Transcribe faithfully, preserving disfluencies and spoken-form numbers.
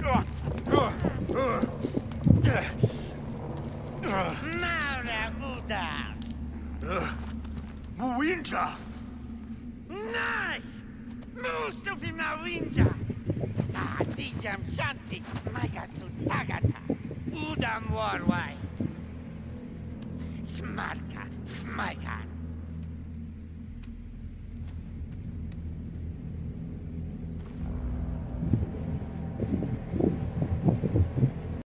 Maura Uda! Muinja! Nai! Mustupi Mawinja! Adijam Shanti, Maikatsu Tagata, Udam Warwai. Smarka, Smaikan.